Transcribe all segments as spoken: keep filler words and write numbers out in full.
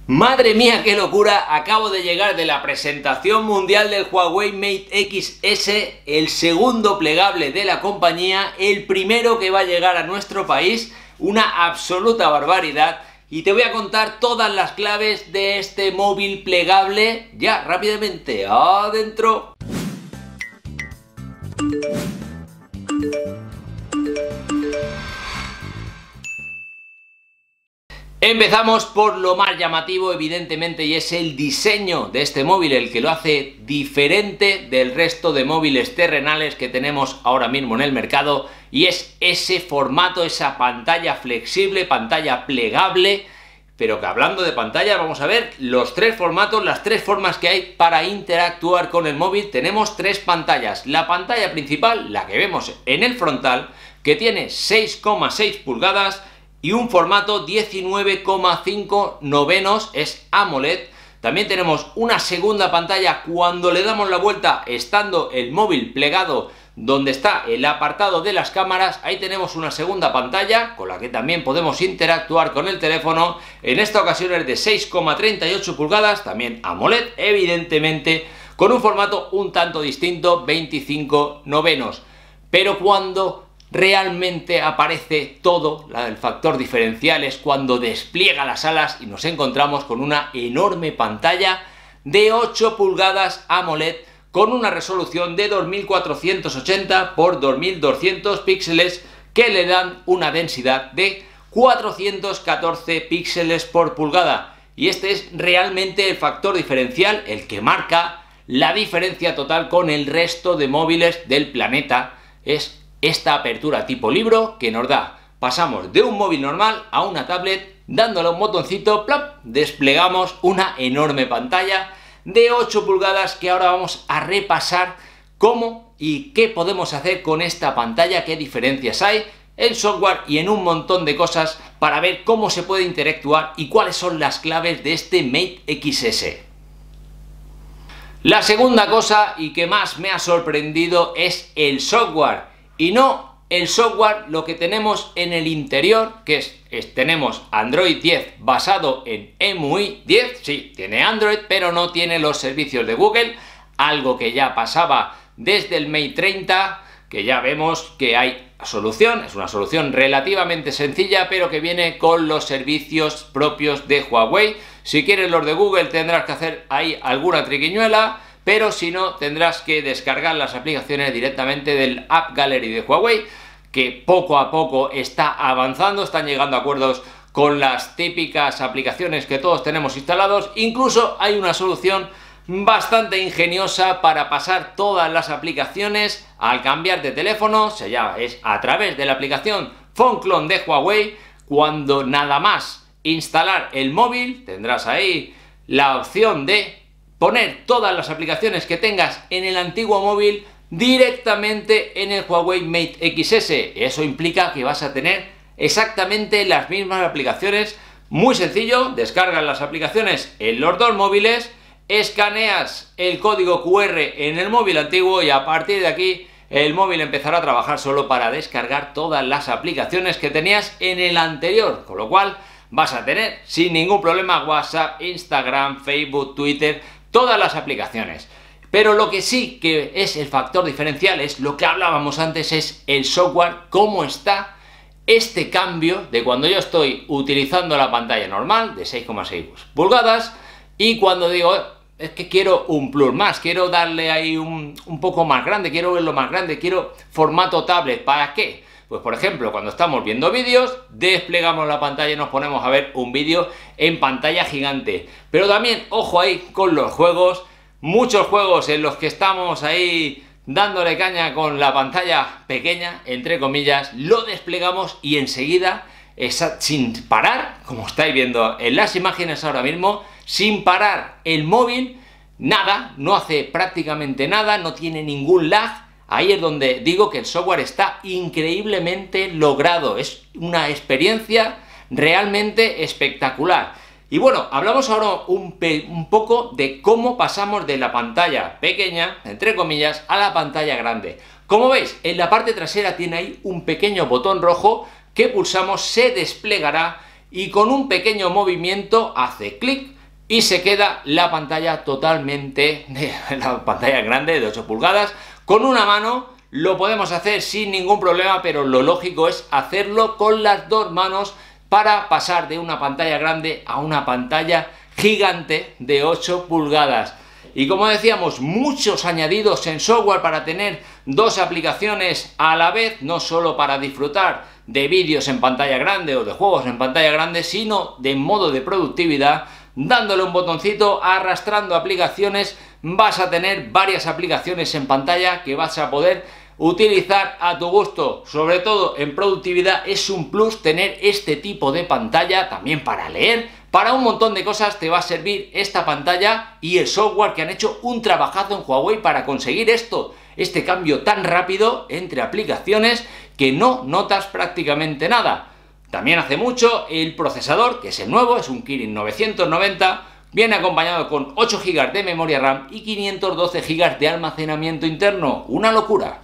Madre mía, qué locura, acabo de llegar de la presentación mundial del Huawei Mate X S, el segundo plegable de la compañía, el primero que va a llegar a nuestro país, una absoluta barbaridad, y te voy a contar todas las claves de este móvil plegable, ya rápidamente, adentro. Empezamos por lo más llamativo, evidentemente, y es el diseño de este móvil, el que lo hace diferente del resto de móviles terrenales que tenemos ahora mismo en el mercado, y es ese formato, esa pantalla flexible, pantalla plegable. Pero que hablando de pantalla, vamos a ver los tres formatos, las tres formas que hay para interactuar con el móvil. Tenemos tres pantallas. La pantalla principal, la que vemos en el frontal, que tiene seis coma seis pulgadas, y un formato diecinueve coma cinco novenos, es AMOLED. También tenemos una segunda pantalla cuando le damos la vuelta, estando el móvil plegado donde está el apartado de las cámaras. Ahí tenemos una segunda pantalla con la que también podemos interactuar con el teléfono. En esta ocasión es de seis coma treinta y ocho pulgadas, también AMOLED, evidentemente, con un formato un tanto distinto, veinticinco novenos. Pero cuando realmente aparece todo, el factor diferencial es cuando despliega las alas y nos encontramos con una enorme pantalla de ocho pulgadas AMOLED con una resolución de dos mil cuatrocientos ochenta por dos mil doscientos píxeles que le dan una densidad de cuatrocientos catorce píxeles por pulgada. Y este es realmente el factor diferencial, el que marca la diferencia total con el resto de móviles del planeta. Es esta apertura tipo libro que nos da, pasamos de un móvil normal a una tablet, dándole un botoncito, ¡plop!, desplegamos una enorme pantalla de ocho pulgadas que ahora vamos a repasar cómo y qué podemos hacer con esta pantalla, qué diferencias hay, el software y en un montón de cosas para ver cómo se puede interactuar y cuáles son las claves de este Mate X S. La segunda cosa y que más me ha sorprendido es el software. Y no el software, lo que tenemos en el interior, que es, es tenemos Android diez basado en E M U I diez, sí, tiene Android, pero no tiene los servicios de Google, algo que ya pasaba desde el Mate treinta, que ya vemos que hay solución, es una solución relativamente sencilla, pero que viene con los servicios propios de Huawei. Si quieres los de Google tendrás que hacer ahí alguna triquiñuela, pero si no, tendrás que descargar las aplicaciones directamente del App Gallery de Huawei, que poco a poco está avanzando, están llegando a acuerdos con las típicas aplicaciones que todos tenemos instalados. Incluso hay una solución bastante ingeniosa para pasar todas las aplicaciones al cambiar de teléfono, se llama, es a través de la aplicación Phone Clone de Huawei. Cuando nada más instalar el móvil, tendrás ahí la opción de poner todas las aplicaciones que tengas en el antiguo móvil directamente en el Huawei Mate X S. Eso implica que vas a tener exactamente las mismas aplicaciones. Muy sencillo, descargas las aplicaciones en los dos móviles, escaneas el código Q R en el móvil antiguo y a partir de aquí el móvil empezará a trabajar solo para descargar todas las aplicaciones que tenías en el anterior, con lo cual vas a tener sin ningún problema WhatsApp, Instagram, Facebook, Twitter, todas las aplicaciones. Pero lo que sí que es el factor diferencial es lo que hablábamos antes, es el software, cómo está este cambio de cuando yo estoy utilizando la pantalla normal de seis coma seis pulgadas y cuando digo, es que quiero un plus más, quiero darle ahí un, un poco más grande, quiero verlo más grande, quiero formato tablet. ¿Para qué? Pues por ejemplo, cuando estamos viendo vídeos, desplegamos la pantalla y nos ponemos a ver un vídeo en pantalla gigante. Pero también, ojo ahí con los juegos, muchos juegos en los que estamos ahí dándole caña con la pantalla pequeña, entre comillas, lo desplegamos y enseguida, esa, sin parar, como estáis viendo en las imágenes ahora mismo, sin parar el móvil, nada, no hace prácticamente nada, no tiene ningún lag. Ahí es donde digo que el software está increíblemente logrado, es una experiencia realmente espectacular. Y bueno, hablamos ahora un, un poco de cómo pasamos de la pantalla pequeña, entre comillas, a la pantalla grande. Como veis, en la parte trasera tiene ahí un pequeño botón rojo que pulsamos, se desplegará y con un pequeño movimiento hace clic y se queda la pantalla totalmente, la pantalla grande de ocho pulgadas. Con una mano lo podemos hacer sin ningún problema, pero lo lógico es hacerlo con las dos manos para pasar de una pantalla grande a una pantalla gigante de ocho pulgadas. Y como decíamos, muchos añadidos en software para tener dos aplicaciones a la vez, no solo para disfrutar de vídeos en pantalla grande o de juegos en pantalla grande, sino de modo de productividad. Dándole un botoncito, arrastrando aplicaciones, vas a tener varias aplicaciones en pantalla que vas a poder utilizar a tu gusto. Sobre todo en productividad es un plus tener este tipo de pantalla, también para leer, para un montón de cosas te va a servir esta pantalla y el software, que han hecho un trabajazo en Huawei para conseguir esto, este cambio tan rápido entre aplicaciones que no notas prácticamente nada. También hace mucho el procesador, que es el nuevo, es un Kirin novecientos noventa, viene acompañado con ocho gigas de memoria RAM y quinientos doce gigas de almacenamiento interno, una locura.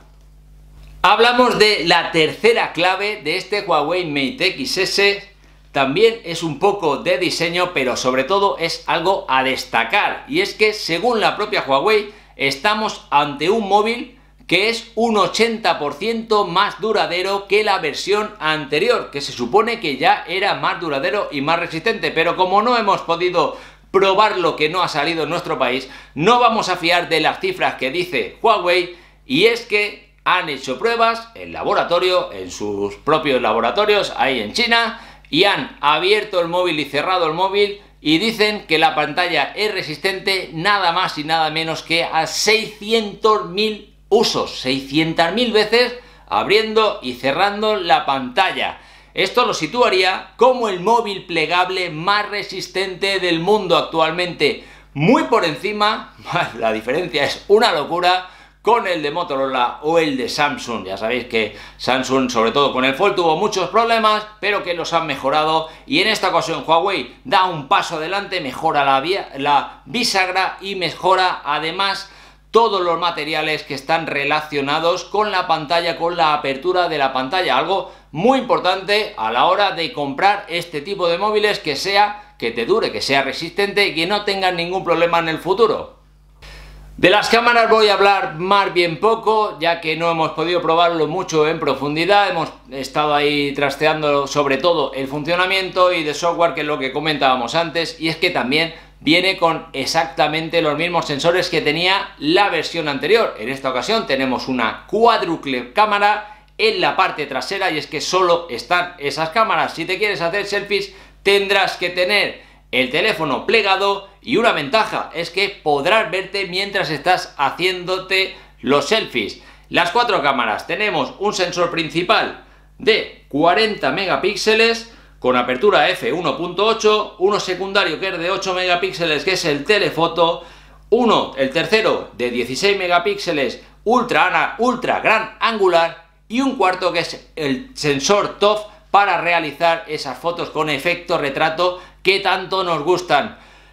Hablamos de la tercera clave de este Huawei Mate X S, también es un poco de diseño, pero sobre todo es algo a destacar, y es que según la propia Huawei estamos ante un móvil que es un ochenta por ciento más duradero que la versión anterior, que se supone que ya era más duradero y más resistente, pero como no hemos podido probar lo que no ha salido en nuestro país, no vamos a fiar de las cifras que dice Huawei, y es que han hecho pruebas en laboratorio, en sus propios laboratorios ahí en China, y han abierto el móvil y cerrado el móvil y dicen que la pantalla es resistente nada más y nada menos que a seiscientos mil usos, seiscientas mil veces abriendo y cerrando la pantalla. Esto lo situaría como el móvil plegable más resistente del mundo actualmente, muy por encima, la diferencia es una locura, con el de Motorola o el de Samsung. Ya sabéis que Samsung, sobre todo con el Fold, tuvo muchos problemas, pero que los han mejorado, y en esta ocasión Huawei da un paso adelante, mejora la, vía, la bisagra y mejora además todos los materiales que están relacionados con la pantalla, con la apertura de la pantalla, algo muy importante a la hora de comprar este tipo de móviles, que sea, que te dure, que sea resistente y que no tengan ningún problema en el futuro. De las cámaras voy a hablar más bien poco, ya que no hemos podido probarlo mucho en profundidad, hemos estado ahí trasteando sobre todo el funcionamiento y de software, que es lo que comentábamos antes, y es que también viene con exactamente los mismos sensores que tenía la versión anterior. En esta ocasión tenemos una cuádruple cámara en la parte trasera, y es que solo están esas cámaras. Si te quieres hacer selfies tendrás que tener el teléfono plegado, y una ventaja es que podrás verte mientras estás haciéndote los selfies. Las cuatro cámaras, tenemos un sensor principal de cuarenta megapíxeles con apertura efe uno punto ocho, uno secundario que es de ocho megapíxeles, que es el telefoto, uno, el tercero, de dieciséis megapíxeles ultra, ultra gran angular, y un cuarto que es el sensor T O F para realizar esas fotos con efecto retrato que tanto nos gustan.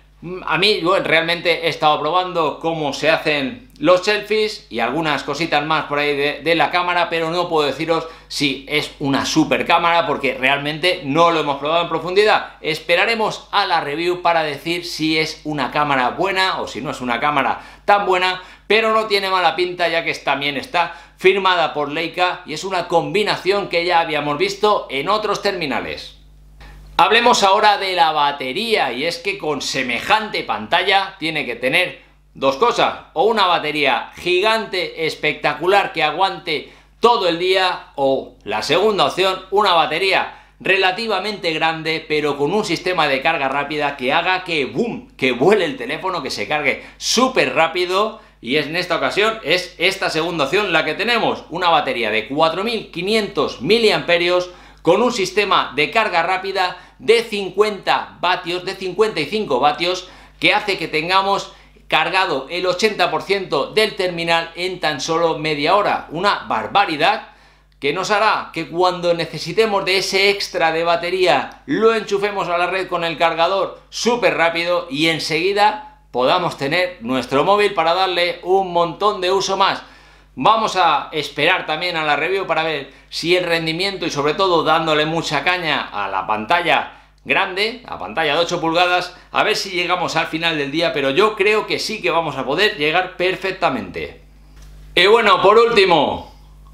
A mí, bueno, realmente he estado probando cómo se hacen los selfies y algunas cositas más por ahí de, de la cámara, pero no puedo deciros si es una super cámara porque realmente no lo hemos probado en profundidad. Esperaremos a la review para decir si es una cámara buena o si no es una cámara tan buena, pero no tiene mala pinta, ya que también está firmada por Leica y es una combinación que ya habíamos visto en otros terminales. Hablemos ahora de la batería, y es que con semejante pantalla tiene que tener dos cosas: o una batería gigante, espectacular, que aguante todo el día, o la segunda opción, una batería relativamente grande pero con un sistema de carga rápida que haga que boom, que vuele el teléfono, que se cargue súper rápido. Y en esta ocasión es esta segunda opción la que tenemos, una batería de cuatro mil quinientos miliamperios con un sistema de carga rápida de cincuenta vatios, de cincuenta y cinco vatios, que hace que tengamos cargado el ochenta por ciento del terminal en tan solo media hora. Una barbaridad que nos hará que cuando necesitemos de ese extra de batería lo enchufemos a la red con el cargador súper rápido y enseguida podamos tener nuestro móvil para darle un montón de uso más. Vamos a esperar también a la review para ver si el rendimiento, y sobre todo dándole mucha caña a la pantalla grande, la pantalla de ocho pulgadas, a ver si llegamos al final del día, pero yo creo que sí que vamos a poder llegar perfectamente. Y bueno, por último,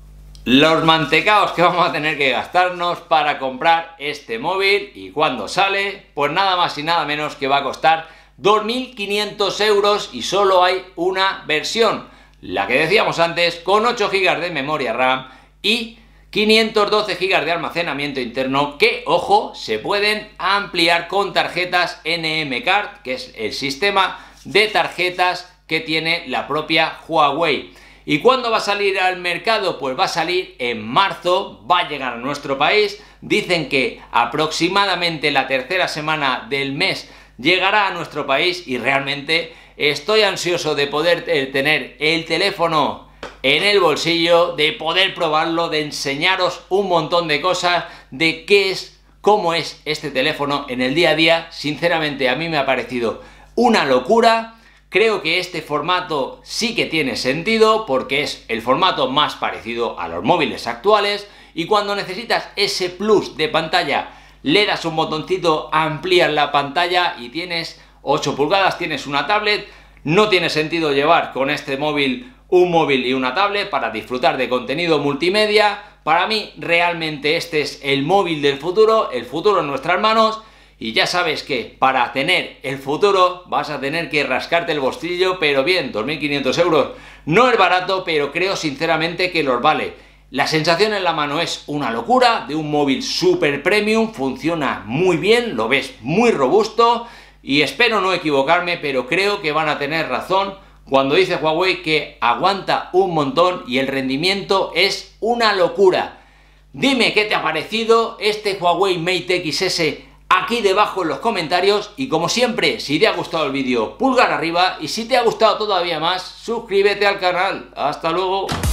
los mantecaos que vamos a tener que gastarnos para comprar este móvil. Y cuando sale, pues nada más y nada menos que va a costar dos mil quinientos euros y solo hay una versión, la que decíamos antes, con ocho gigas de memoria RAM y quinientos doce gigas de almacenamiento interno que, ojo, se pueden ampliar con tarjetas N M Card, que es el sistema de tarjetas que tiene la propia Huawei. ¿Y cuándo va a salir al mercado? Pues va a salir en marzo, va a llegar a nuestro país. Dicen que aproximadamente la tercera semana del mes llegará a nuestro país y realmente estoy ansioso de poder tener el teléfono en el bolsillo, de poder probarlo, de enseñaros un montón de cosas, de qué es, cómo es este teléfono en el día a día. Sinceramente, a mí me ha parecido una locura. Creo que este formato sí que tiene sentido porque es el formato más parecido a los móviles actuales, y cuando necesitas ese plus de pantalla le das un botoncito, amplías la pantalla y tienes ocho pulgadas, tienes una tablet. No tiene sentido llevar con este móvil un móvil y una tablet para disfrutar de contenido multimedia. Para mí realmente este es el móvil del futuro, el futuro en nuestras manos. Y ya sabes que para tener el futuro vas a tener que rascarte el bolsillo, pero bien, dos mil quinientos euros no es barato, pero creo sinceramente que los vale. La sensación en la mano es una locura, de un móvil super premium, funciona muy bien, lo ves muy robusto y espero no equivocarme, pero creo que van a tener razón cuando dice Huawei que aguanta un montón y el rendimiento es una locura. Dime qué te ha parecido este Huawei Mate X S aquí debajo en los comentarios, y como siempre, si te ha gustado el vídeo, pulgar arriba, y si te ha gustado todavía más, suscríbete al canal. ¡Hasta luego!